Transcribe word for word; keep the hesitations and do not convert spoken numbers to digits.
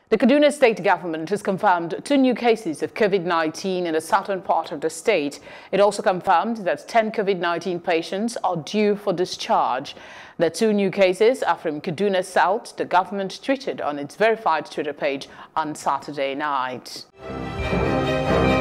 The Kaduna State government has confirmed two new cases of COVID nineteen in the southern part of the state. It also confirmed that ten COVID nineteen patients are due for discharge. The two new cases are from Kaduna South, the government tweeted on its verified Twitter page on Saturday night.